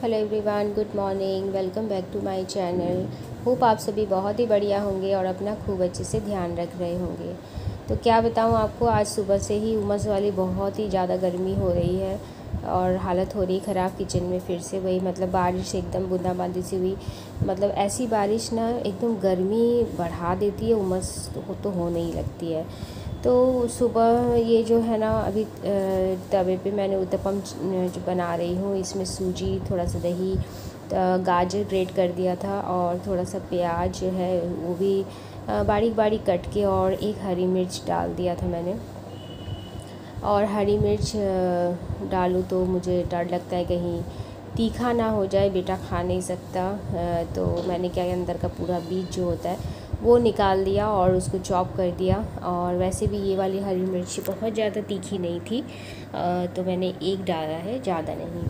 Hello everyone, good morning. Welcome back to my channel. Hope आप सभी बहुत ही बढ़िया होंगे और अपना खूब अच्छे से ध्यान रख रहे होंगे। तो क्या बताऊं आपको, आज सुबह से ही उमस वाली बहुत ही ज़्यादा गर्मी हो रही है और हालत हो रही ख़राब किचन में। फिर से वही बारिश एकदम बूंदाबांदी सी हुई। ऐसी बारिश ना एकदम गर्मी बढ़ा देती है, उमस तो होने ही लगती है। तो सुबह ये जो है ना, अभी तवे पे मैंने उत्तपम जो बना रही हूँ, इसमें सूजी, थोड़ा सा दही, गाजर ग्रेट कर दिया था और थोड़ा सा प्याज जो है वो भी बारीक बारीक कट के, और एक हरी मिर्च डाल दिया था मैंने। और हरी मिर्च डालूँ तो मुझे डर लगता है कहीं तीखा ना हो जाए, बेटा खा नहीं सकता। तो मैंने क्या, अंदर का पूरा बीज जो होता है वो निकाल दिया और उसको चॉप कर दिया। और वैसे भी ये वाली हरी मिर्ची बहुत ज़्यादा तीखी नहीं थी, तो मैंने एक डाला है, ज़्यादा नहीं।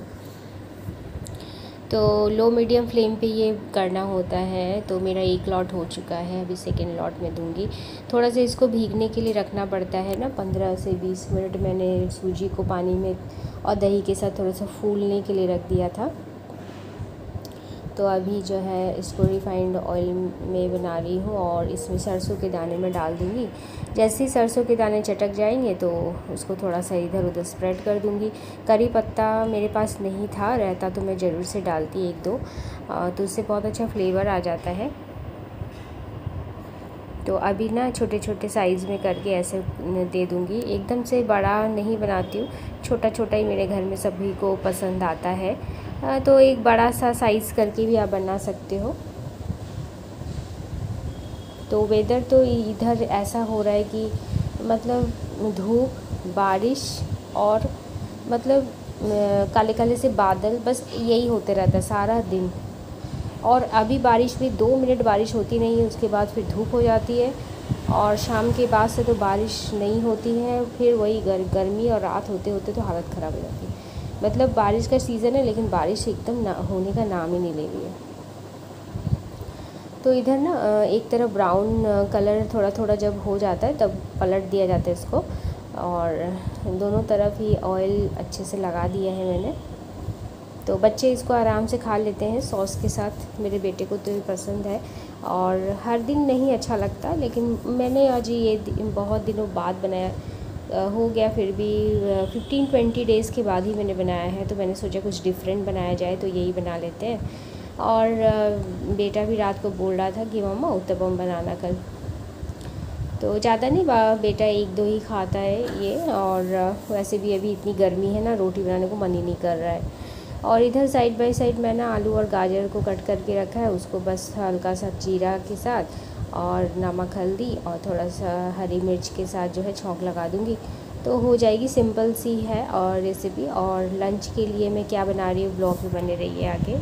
तो लो मीडियम फ्लेम पे ये करना होता है। तो मेरा एक लॉट हो चुका है, अभी सेकेंड लॉट में दूंगी। थोड़ा सा इसको भीगने के लिए रखना पड़ता है ना, 15 से 20 मिनट मैंने सूजी को पानी में और दही के साथ थोड़ा सा फूलने के लिए रख दिया था। तो अभी जो है इसको रिफ़ाइंड ऑयल में बना रही हूँ और इसमें सरसों के दाने में डाल दूँगी। जैसे ही सरसों के दाने चटक जाएंगे तो उसको थोड़ा सा इधर उधर स्प्रेड कर दूँगी। करी पत्ता मेरे पास नहीं था, रहता तो मैं ज़रूर से डालती एक दो, तो उससे बहुत अच्छा फ्लेवर आ जाता है। तो अभी ना छोटे छोटे साइज़ में करके ऐसे दे दूँगी, एकदम से बड़ा नहीं बनाती हूँ, छोटा छोटा ही मेरे घर में सभी को पसंद आता है। तो एक बड़ा सा साइज़ करके भी आप बना सकते हो। तो वेदर तो इधर ऐसा हो रहा है कि धूप, बारिश और काले काले से बादल, बस यही होते रहता है सारा दिन। और अभी बारिश भी 2 मिनट बारिश होती नहीं है, उसके बाद फिर धूप हो जाती है और शाम के बाद से तो बारिश नहीं होती है। फिर वही गर्मी, और रात होते होते तो हालत ख़राब हो जाती है। बारिश का सीज़न है लेकिन बारिश एकदम ना होने का नाम ही नहीं ले रही है। तो इधर ना एक तरफ ब्राउन कलर थोड़ा थोड़ा जब हो जाता है तब पलट दिया जाता है इसको, और दोनों तरफ ही ऑयल अच्छे से लगा दिया है मैंने। तो बच्चे इसको आराम से खा लेते हैं सॉस के साथ, मेरे बेटे को तो ये पसंद है। और हर दिन नहीं अच्छा लगता, लेकिन मैंने आज ये बहुत दिनों बाद बनाया, हो गया फिर भी 15-20 डेज़ के बाद ही मैंने बनाया है। तो मैंने सोचा कुछ डिफरेंट बनाया जाए, तो यही बना लेते हैं। और बेटा भी रात को बोल रहा था कि मम्मा उत्तपम बनाना कल। तो ज़्यादा नहीं, बेटा एक दो ही खाता है ये। और वैसे भी अभी इतनी गर्मी है ना, रोटी बनाने को मन ही नहीं कर रहा है। और इधर साइड बाय साइड मैं ना आलू और गाजर को कट करके रखा है, उसको बस हल्का सा जीरा के साथ और नमक, हल्दी और थोड़ा सा हरी मिर्च के साथ जो है छौंक लगा दूँगी, तो हो जाएगी। सिंपल सी है और रेसिपी। और लंच के लिए मैं क्या बना रही हूँ, ब्लॉग में बने रहिए आगे।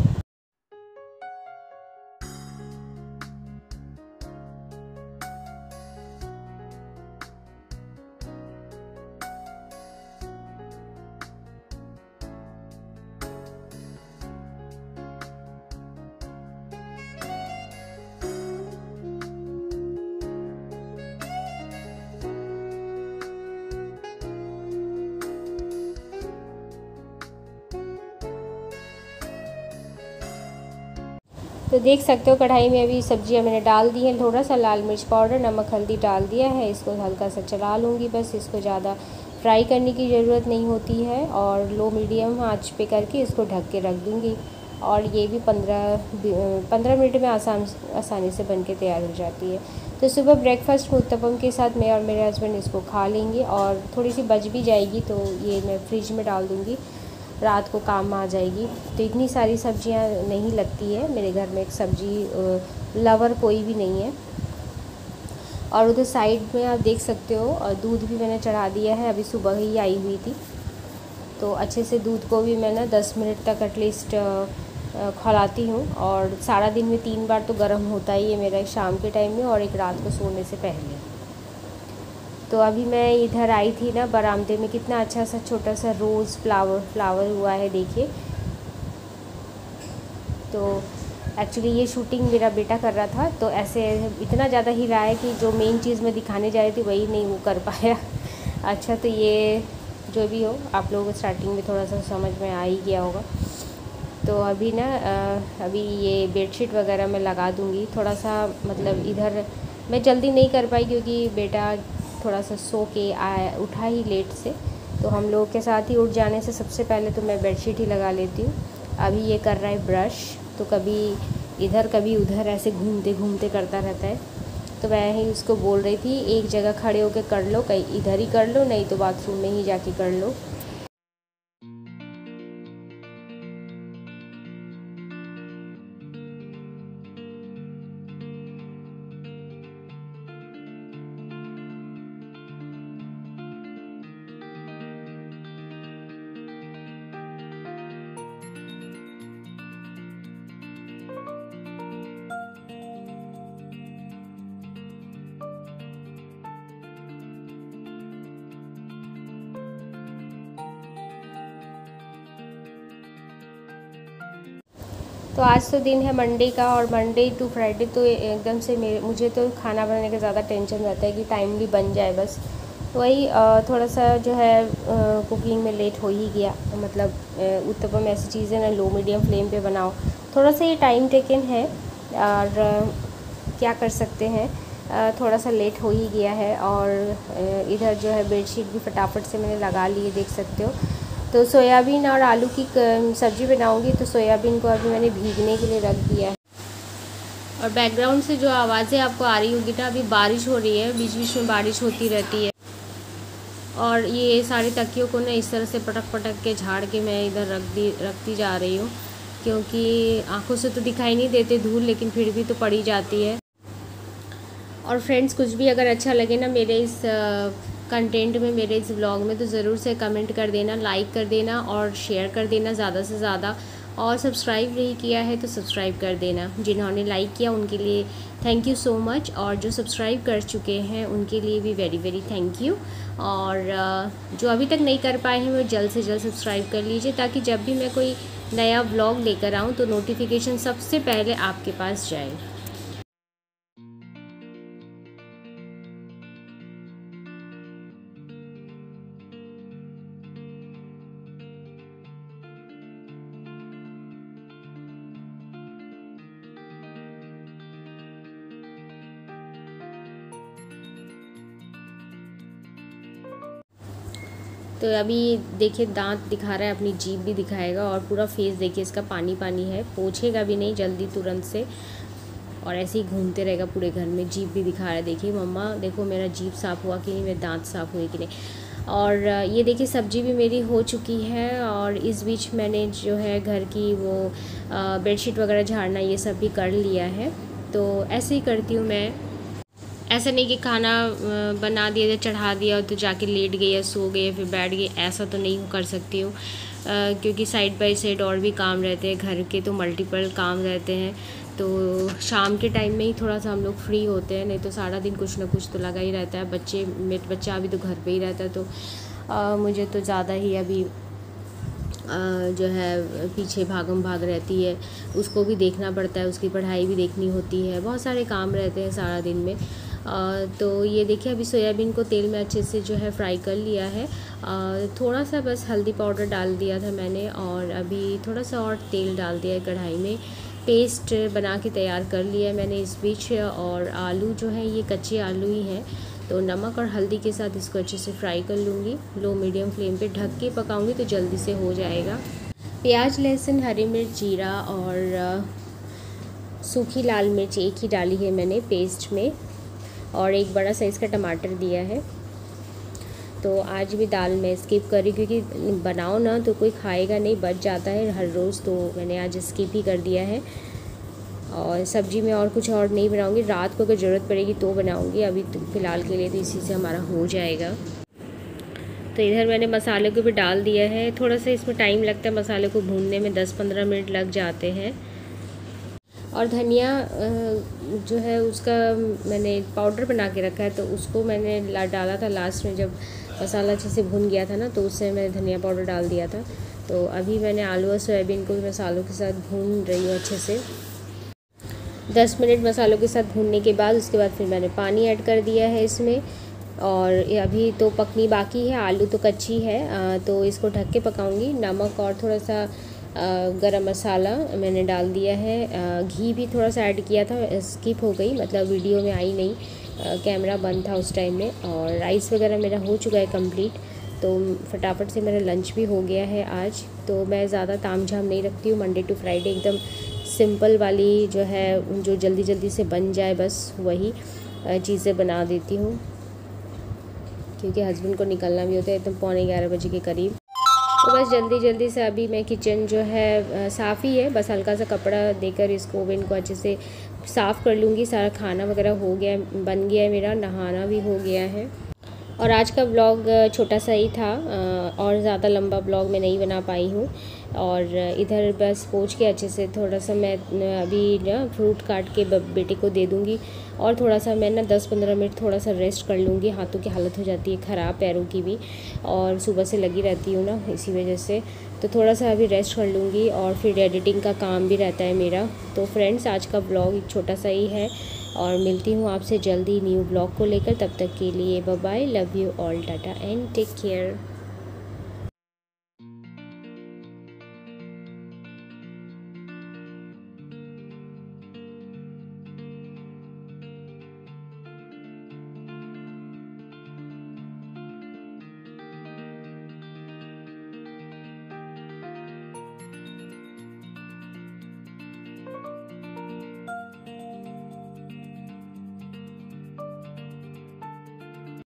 तो देख सकते हो कढ़ाई में अभी सब्जियां मैंने डाल दी हैं। थोड़ा सा लाल मिर्च पाउडर, नमक, हल्दी डाल दिया है। इसको हल्का सा चला लूँगी, बस इसको ज़्यादा फ्राई करने की ज़रूरत नहीं होती है। और लो मीडियम आंच पे करके इसको ढक के रख दूँगी। और ये भी 15 मिनट में आसानी से बन के तैयार हो जाती है। तो सुबह ब्रेकफास्ट में उत्तपम के साथ मैं और मेरे हस्बैंड इसको खा लेंगे, और थोड़ी सी बच भी जाएगी तो ये मैं फ्रिज में डाल दूँगी, रात को काम आ जाएगी। तो इतनी सारी सब्जियां नहीं लगती है मेरे घर में, एक सब्जी लवर कोई भी नहीं है। और उधर साइड में आप देख सकते हो, और दूध भी मैंने चढ़ा दिया है, अभी सुबह ही आई हुई थी। तो अच्छे से दूध को भी मैं ना 10 मिनट तक एटलीस्ट खौलाती हूँ। और सारा दिन में 3 बार तो गर्म होता ही है मेरा, शाम के टाइम में और एक रात को सोने से पहले। तो अभी मैं इधर आई थी ना बरामदे में, कितना अच्छा सा छोटा सा रोज़ फ्लावर हुआ है, देखिए। तो एक्चुअली ये शूटिंग मेरा बेटा कर रहा था, तो ऐसे इतना ज़्यादा ही रहा है कि जो मेन चीज़ मैं दिखाने जा रही थी वही नहीं वो कर पाया। अच्छा, तो ये जो भी हो, आप लोगों को स्टार्टिंग में थोड़ा सा समझ में आ ही गया होगा। तो अभी ना अभी ये बेडशीट वगैरह मैं लगा दूँगी। थोड़ा सा मतलब इधर मैं जल्दी नहीं कर पाई क्योंकि बेटा थोड़ा सा सो के आया, उठा ही लेट से, तो हम लोग के साथ ही उठ जाने से सबसे पहले तो मैं बेडशीट ही लगा लेती हूँ। अभी ये कर रहा है ब्रश, तो कभी इधर कभी उधर ऐसे घूमते घूमते करता रहता है। तो मैं ही उसको बोल रही थी एक जगह खड़े होकर कर लो, कहीं इधर ही कर लो, नहीं तो बाथरूम में ही जाके कर लो। तो आज तो दिन है मंडे का, और मंडे टू फ्राइडे तो एकदम से मुझे तो खाना बनाने का ज़्यादा टेंशन रहता है कि टाइमली बन जाए बस। तो वही थोड़ा सा जो है कुकिंग में लेट हो ही गया। मतलब उत्तपम ऐसी चीज़ है ना, लो मीडियम फ्लेम पे बनाओ, थोड़ा सा ये टाइम टेकन है, और क्या कर सकते हैं, थोड़ा सा लेट हो ही गया है। और इधर जो है बेडशीट भी फटाफट से मैंने लगा ली है, देख सकते हो। तो सोयाबीन और आलू की सब्ज़ी बनाऊंगी, तो सोयाबीन को अभी मैंने भीगने के लिए रख दिया है। और बैकग्राउंड से जो आवाज़ें आपको आ रही होगी ना, अभी बारिश हो रही है, बीच बीच में बारिश होती रहती है। और ये सारे तकियों को ना इस तरह से पटक पटक के झाड़ के मैं इधर रखती जा रही हूँ, क्योंकि आंखों से तो दिखाई नहीं देते धूल, लेकिन फिर भी तो पड़ी जाती है। और फ्रेंड्स, कुछ भी अगर अच्छा लगे ना मेरे इस कंटेंट में, मेरे इस व्लॉग में, तो ज़रूर से कमेंट कर देना, लाइक कर देना और शेयर कर देना ज़्यादा से ज़्यादा। और सब्सक्राइब नहीं किया है तो सब्सक्राइब कर देना। जिन्होंने लाइक किया उनके लिए थैंक यू सो मच, और जो सब्सक्राइब कर चुके हैं उनके लिए भी वेरी वेरी थैंक यू। और जो अभी तक नहीं कर पाए हैं वो जल्द से जल्द सब्सक्राइब कर लीजिए, ताकि जब भी मैं कोई नया व्लॉग लेकर आऊँ तो नोटिफिकेशन सबसे पहले आपके पास जाए। तो अभी देखिए दांत दिखा रहा है, अपनी जीभ भी दिखाएगा, और पूरा फेस देखिए इसका पानी पानी है, पोछेगा भी नहीं जल्दी तुरंत से, और ऐसे ही घूमते रहेगा पूरे घर में। जीभ भी दिखा रहा है, देखिए मम्मा देखो मेरा जीभ साफ़ हुआ कि नहीं, मेरे दांत साफ़ हुए कि नहीं। और ये देखिए सब्ज़ी भी मेरी हो चुकी है, और इस बीच मैंने जो है घर की वो बेडशीट वगैरह झाड़ना ये सब भी कर लिया है। तो ऐसे ही करती हूँ मैं, ऐसा नहीं कि खाना बना दिया, चढ़ा दिया तो जाके लेट गई या सो गई या फिर बैठ गई, ऐसा तो नहीं कर सकती हूँ, क्योंकि साइड बाय साइड और भी काम रहते हैं घर के, तो मल्टीपल काम रहते हैं। तो शाम के टाइम में ही थोड़ा सा हम लोग फ्री होते हैं, नहीं तो सारा दिन कुछ ना कुछ तो लगा ही रहता है। मेरा बच्चा अभी तो घर पे ही रहता है, तो मुझे तो ज़्यादा ही अभी जो है पीछे भागम भाग रहती है, उसको भी देखना पड़ता है, उसकी पढ़ाई भी देखनी होती है, बहुत सारे काम रहते हैं सारा दिन में। तो ये देखिए अभी सोयाबीन को तेल में अच्छे से जो है फ्राई कर लिया है, थोड़ा सा बस हल्दी पाउडर डाल दिया था मैंने, और अभी थोड़ा सा और तेल डाल दिया है कढ़ाई में। पेस्ट बना के तैयार कर लिया है मैंने इस बीच। और आलू जो है ये कच्चे आलू ही हैं, तो नमक और हल्दी के साथ इसको अच्छे से फ्राई कर लूँगी। लो मीडियम फ्लेम पे ढक के पकाऊंगी तो जल्दी से हो जाएगा। प्याज, लहसुन, हरी मिर्च, जीरा और सूखी लाल मिर्च एक ही डाली है मैंने पेस्ट में, और एक बड़ा साइज़ का टमाटर दिया है। तो आज भी दाल मैं स्किप करी, क्योंकि बनाओ ना तो कोई खाएगा नहीं, बच जाता है हर रोज़, तो मैंने आज स्किप ही कर दिया है। और सब्ज़ी में और कुछ और नहीं बनाऊंगी, रात को अगर ज़रूरत पड़ेगी तो बनाऊंगी, अभी तो फ़िलहाल के लिए तो इसी से हमारा हो जाएगा। तो इधर मैंने मसाले को भी डाल दिया है, थोड़ा सा इसमें टाइम लगता है, मसाले को भूनने में 10-15 मिनट लग जाते हैं। और धनिया जो है उसका मैंने पाउडर बना के रखा है, तो उसको मैंने डाला था लास्ट में, जब मसाला अच्छे से भुन गया था ना, तो उससे मैंने धनिया पाउडर डाल दिया था। तो अभी मैंने आलू और सोयाबीन को भी मसालों के साथ भून रही हूँ अच्छे से। 10 मिनट मसालों के साथ भूनने के बाद उसके बाद फिर मैंने पानी ऐड कर दिया है इसमें, और अभी तो पकनी बाकी है, आलू तो कच्ची है, तो इसको ढक के पकाऊंगी। नमक और थोड़ा सा गरम मसाला मैंने डाल दिया है। घी भी थोड़ा सा ऐड किया था, स्किप हो गई, मतलब वीडियो में आई नहीं, कैमरा बंद था उस टाइम में। और राइस वगैरह मेरा हो चुका है कंप्लीट, तो फटाफट से मेरा लंच भी हो गया है आज। तो मैं ज़्यादा तामझाम नहीं रखती हूँ, मंडे टू फ्राइडे एकदम सिंपल वाली जो है, जो जल्दी जल्दी से बन जाए बस वही चीज़ें बना देती हूँ, क्योंकि हस्बैंड को निकलना भी होता है एकदम 11:15 बजे के करीब। तो बस जल्दी जल्दी से अभी मैं किचन जो है साफ़ ही है, बस हल्का सा कपड़ा देकर इसको ओवन को अच्छे से साफ़ कर लूँगी। सारा खाना वगैरह हो गया, बन गया है मेरा, नहाना भी हो गया है। और आज का ब्लॉग छोटा सा ही था, और ज़्यादा लंबा ब्लॉग मैं नहीं बना पाई हूँ। और इधर बस पोंछ के अच्छे से थोड़ा सा मैं अभी ना फ्रूट काट के बेटे को दे दूँगी, और थोड़ा सा मैं ना 10-15 मिनट थोड़ा सा रेस्ट कर लूँगी। हाथों की हालत हो जाती है ख़राब, पैरों की भी, और सुबह से लगी रहती हूँ ना, इसी वजह से। तो थोड़ा सा अभी रेस्ट कर लूँगी, और फिर एडिटिंग का काम भी रहता है मेरा। तो फ्रेंड्स, आज का ब्लॉग एक छोटा सा ही है, और मिलती हूँ आपसे जल्दी न्यू ब्लॉग को लेकर। तब तक के लिए bye bye, love you all, tata and take care.